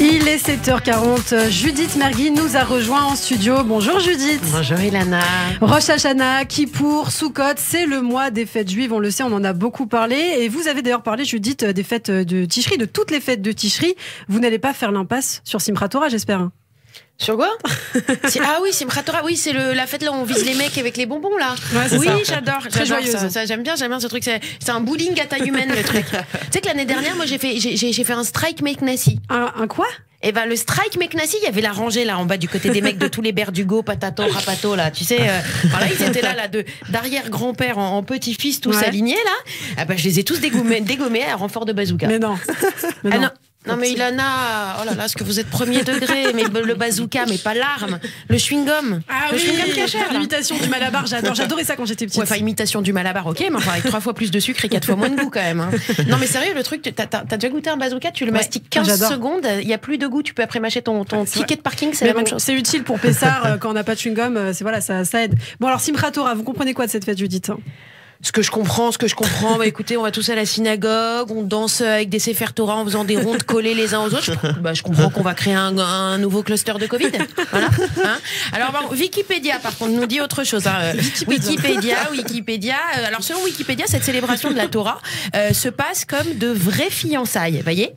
Il est 7h40. Judith Mergui nous a rejoint en studio. Bonjour Judith. Bonjour Ilana. Rosh Hashanah, Kippour, Sukkot, c'est le mois des fêtes juives. On le sait, on en a beaucoup parlé. Et vous avez d'ailleurs parlé, Judith, des fêtes de Tishri, de toutes les fêtes de Tishri. Vous n'allez pas faire l'impasse sur Simchat Torah, j'espère. Sur quoi? Ah oui, Simchat Torah, oui, c'est la fête là où on vise les mecs avec les bonbons là. Ouais, oui, ça. Très joyeuse. Ça, j'aime bien ce truc. C'est un bowling à taille humaine le truc. Tu sais que l'année dernière, moi j'ai fait un strike Meknassi. Un quoi? Et ben le strike Meknassi, il y avait la rangée là en bas du côté des mecs de tous les Berdugo, Patato, Rapato là, tu sais. Voilà, ils étaient là d'arrière-grand-père en petit-fils tous alignés là. Ah ben je les ai tous dégommés à renfort de bazooka. Mais non. Ah non. Non mais Ilana, oh là là, est-ce que vous êtes premier degré, mais le bazooka, mais pas l'arme, le chewing-gum. Ah le oui, chewing-gum cachère. L'imitation du Malabar, j'adorais ça quand j'étais petite. Ouais, enfin imitation du Malabar, ok, mais enfin avec 3 fois plus de sucre et 4 fois moins de goût quand même. Hein. Non mais sérieux, le truc, t'as déjà goûté un bazooka, tu le mastiques 15 secondes, il y a plus de goût, tu peux après mâcher ton ticket de parking, c'est la même chose. C'est utile pour Pessard quand on n'a pas de chewing-gum, voilà, ça aide. Bon alors Simchat Torah, vous comprenez quoi de cette fête, Judith? Ce que je comprends, bah écoutez, on va tous à la synagogue, on danse avec des Sefer Torah en faisant des rondes collées les uns aux autres. Je comprends qu'on va créer un nouveau cluster de Covid. Voilà. Hein, alors bon, Wikipédia, par contre, nous dit autre chose. Hein. Wikipédia. Alors selon Wikipédia, cette célébration de la Torah se passe comme de vraies fiançailles. Voyez,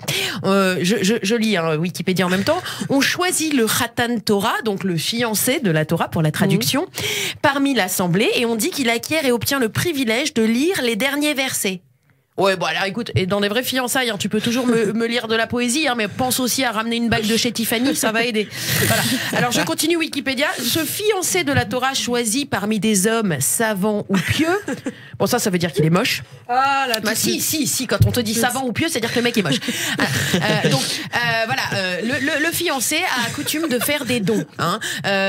je lis Wikipédia en même temps. On choisit le Khatan Torah, donc le fiancé de la Torah pour la traduction, parmi l'assemblée, et on dit qu'il acquiert et obtient le privilège de lire les derniers versets. Ouais, bon alors écoute, et dans des vraies fiançailles, tu peux toujours me lire de la poésie, mais pense aussi à ramener une bague de chez Tiffany, ça va aider. Voilà. Alors je continue Wikipédia. Ce fiancé de la Torah choisi parmi des hommes savants ou pieux. Bon ça veut dire qu'il est moche. Ah là. Si, quand on te dit savant ou pieux, c'est-à-dire que le mec est moche. Donc voilà, le fiancé a coutume de faire des dons. Hein.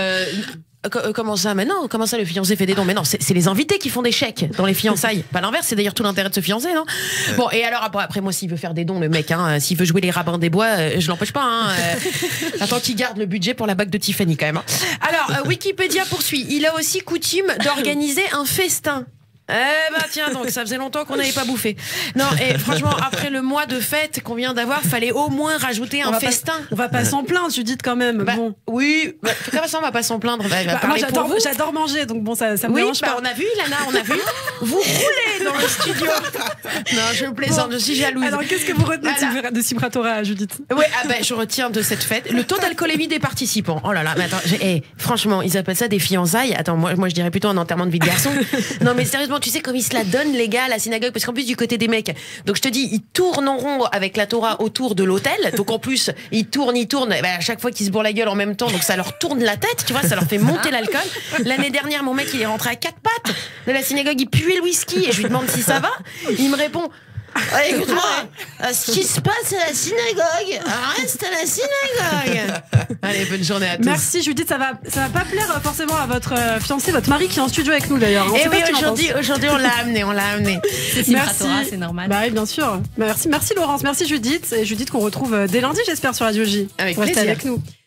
Comment ça? Mais non, comment ça le fiancé fait des dons? Mais non, c'est les invités qui font des chèques dans les fiançailles. Pas l'inverse, c'est d'ailleurs tout l'intérêt de se fiancer, non? Bon, et alors après moi, s'il veut faire des dons, le mec, s'il veut jouer les rabbins des bois, je l'empêche pas. Attends qu'il garde le budget pour la bague de Tiffany quand même. Alors, Wikipédia poursuit. Il a aussi coutume d'organiser un festin. Tiens donc, ça faisait longtemps qu'on n'avait pas bouffé. Non, et franchement, après le mois de fête qu'on vient d'avoir, fallait au moins rajouter un festin. On va pas s'en plaindre, Judith, quand même. Bon. Oui, comment ça on va pas s'en plaindre? Moi j'adore manger, donc bon, ça me dérange pas. On a vu, Ilana, on a vu. Vous roulez dans le studio. Non, je plaisante, je suis jalouse. Alors qu'est-ce que vous retenez de Simchat Torah, Judith? Oui, je retiens de cette fête le taux d'alcoolémie des participants. Oh là là, mais attends, franchement, ils appellent ça des fiançailles. Attends, moi je dirais plutôt un enterrement de vie de garçon. Non mais sérieusement, tu sais comme ils se la donnent les gars à la synagogue, parce qu'en plus du côté des mecs, donc je te dis, ils tournent en rond avec la Torah autour de l'autel, donc en plus ils tournent, à chaque fois qu'ils se bourrent la gueule en même temps, donc ça leur tourne la tête, tu vois, ça leur fait monter l'alcool. L'année dernière, mon mec il est rentré à 4 pattes de la synagogue, il puait le whisky et je lui demande si ça va, il me répond: écoute-moi, ce qui se passe à la synagogue reste à la synagogue. Allez, bonne journée à tous. Merci Judith, ça va pas plaire forcément à votre fiancé, votre mari qui est en studio avec nous d'ailleurs. Et oui, aujourd'hui on l'a amené. C'est Simchat Torah, c'est normal. Bah oui, bien sûr. Merci Laurence, merci Judith. Et Judith qu'on retrouve dès lundi, j'espère, sur Radio J. Avec plaisir. Restez avec nous.